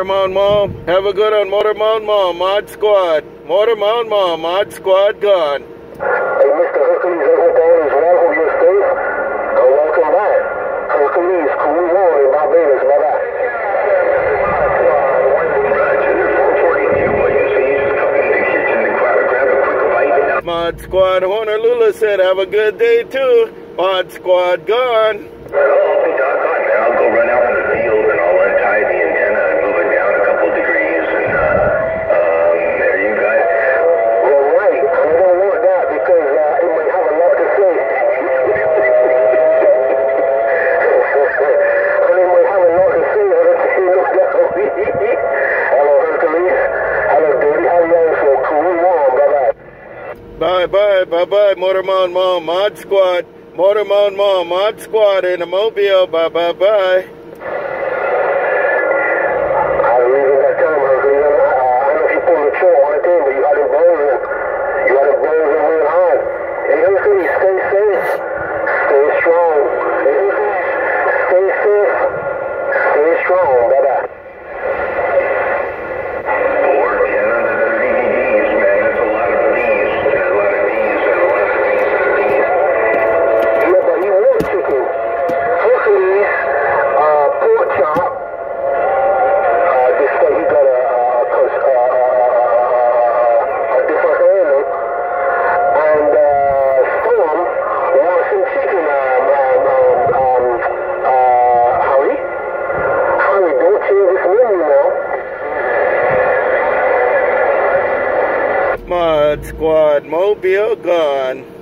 Motormount Mall. Have a good one, Motormount Mall, Mod Squad. Motormount Mall, Mod Squad gone. Hey, Mr. Hercules, everything is well for your safe. Welcome back. Hercules, cool war in Barbados. Bye-bye. Mod Squad Honolulu said, have a good day too. Mod Squad gone. Well, I'll be doggone, man. I'll go run out in the field and I'll untie the antenna and move it down a couple degrees and there you got it. Well, right. I don't want that because it might have a lot to say. And it might have a lot to say. Hello, Hercules. Hello, Daddy. How you all so cool? Warm. Bye-bye. Bye-bye, Motormount Mall, Mod Squad. Motormount Mall, Mod Squad in the Mobile. Bye-bye. Mod Squad Mobile gone.